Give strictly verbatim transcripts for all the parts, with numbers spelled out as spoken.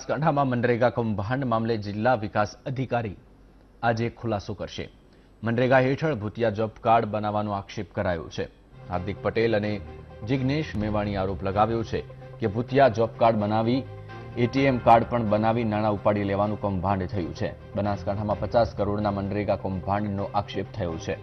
બનાસકાંઠામાં મનરેગા કૌભાંડ મામલે જિલ્લા વિકાસ અધિકારી આજે ખુલાસો કરશે। મનરેગા હેઠળ ભૂતિયા જોબ કાર્ડ બનાવવાનો આક્ષેપ કરાયો છે। હાર્દિક પટેલ અને જિગ્નેશ મેવાણી આરોપ લગાવ્યો છે કે ભૂતિયા જોબ કાર્ડ બનાવી એટીએમ કાર્ડ પણ બનાવી નાણાં ઉપાડી લેવાનું કૌભાંડ થયું છે। બનાસકાંઠામાં પચાસ કરોડના મનરેગા કૌભાંડનો આક્ષેપ થયો છે।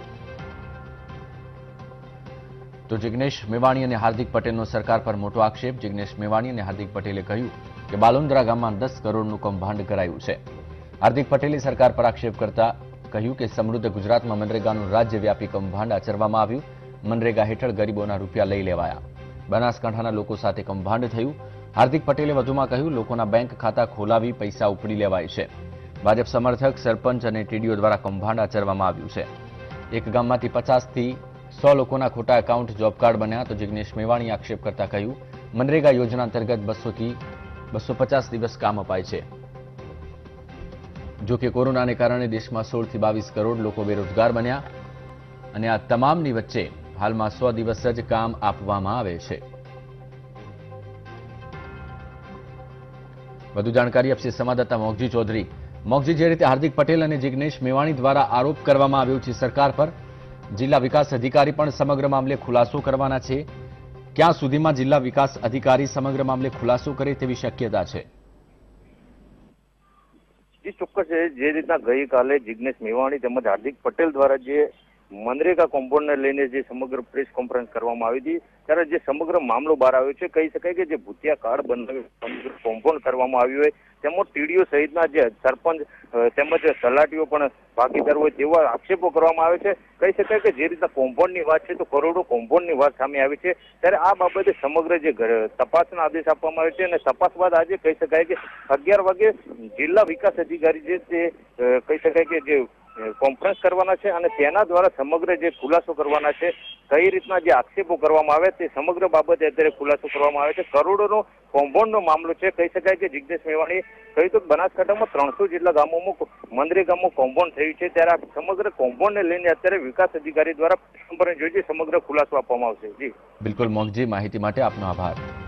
તો જિગ્નેશ મેવાણી અને હાર્દિક પટેલનો સરકાર પર મોટો આક્ષેપ। જિગ્નેશ મેવાણી અને હાર્દિક પટેલે કહ્યું કે બાલોન્દ્રા ગામમાં દસ કરોડનું કૌભાંડ કરાયું છે। હાર્દિક પટેલે સરકાર પર આક્ષેપ કરતા કહ્યું કે સમૃદ્ધ ગુજરાતમાં મનરેગાનું રાજ્યવ્યાપી કૌભાંડ આચરવામાં આવ્યું। મનરેગા હેઠળ ગરીબોના રૂપિયા લઈ લેવાયા। બનાસકાંઠાના લોકો સાથે કૌભાંડ થયું। હાર્દિક પટેલે વધુમાં કહ્યું લોકોના બેંક ખાતા ખોલાવી પૈસા ઉપડી લેવાય છે। ભાજપ સમર્થક સરપંચ અને ટીડીઓ દ્વારા કૌભાંડ આચરવામાં આવ્યું છે। એક ગામમાંથી પચાસ થી સો લોકોના ખોટા એકાઉન્ટ જોબ કાર્ડ બન્યા। તો જિગ્નેશ મેવાણીએ આક્ષેપ કરતા કહ્યું મનરેગા યોજના અંતર્ગત બસો થી બસો પચાસ દિવસ કામ અપાય છે। જો કે કોરોનાને કારણે દેશમાં સોળ થી બાવીસ કરોડ લોકો બેરોજગાર બન્યા અને આ તમામની વચ્ચે હાલમાં સો દિવસ જ કામ આપવામાં આવે છે। વધુ જાણકારી આપશે સંવાદદાતા મોગજી ચૌધરી। મોગજી, જે રીતે હાર્દિક પટેલ અને જિગ્નેશ મેવાણી દ્વારા આરોપ કરવામાં આવ્યો છે સરકાર પર, જિલ્લા વિકાસ અધિકારી પણ સમગ્ર મામલે ખુલાસો કરવાના છે। ક્યાં સુધીમાં જિલ્લા વિકાસ અધિકારી સમગ્ર મામલે ખુલાસો કરે તેવી શક્યતા છે? ચોક્કસ જે રીતના ગઈકાલે જિગ્નેશ મેવાણી તેમજ હાર્દિક પટેલ દ્વારા જે મનરેગા કૌભાંડને લઈને જે સમગ્ર પ્રેસ કોન્ફરન્સ કરવામાં આવી હતી ત્યારે જે સમગ્ર મામલો બહાર આવ્યો છે, કહી શકાય કે જે ભૂતિયા કાર્ડ બનાવી કૌભાંડ કરવામાં આવ્યું હોય તેમજ ટીડીઓ સહિતના જે સરપંચ તેમજ તલાટીઓ પણ ભાગીદાર હોય તેવા આક્ષેપો કરવામાં આવે છે। કહી શકાય કે જે રીતના કૌભાંડની વાત છે તો કરોડો કૌભાંડની વાત સામે આવી છે ત્યારે આ બાબતે સમગ્ર જે તપાસના આદેશ આપવામાં આવે છે અને તપાસ બાદ આજે કહી શકાય કે અગિયાર વાગે જિલ્લા વિકાસ અધિકારી જે તે કહી શકાય કે જે કોન્ફરન્સ કરવાના છે અને તેના દ્વારા સમગ્ર જે ખુલાસો કરવાના છે, કઈ રીતના જે આક્ષેપો કરવામાં આવે તે સમગ્ર બાબતે અત્યારે ખુલાસો કરવામાં આવે છે। કરોડોનો કૌભાંડનો મામલો છે। કહી શકાય કે જિગ્નેશ મેવાણી કહ્યું તો બનાસકાંઠામાં ત્રણસો જેટલા ગામોમાં મનરેગામાં કૌભાંડ થયું છે ત્યારે આ સમગ્ર કૌભાંડને લઈને અત્યારે વિકાસ અધિકારી દ્વારા સમગ્ર ખુલાસો આપવામાં આવશે। જી બિલકુલ મોગજી, માહિતી માટે આપનો આભાર।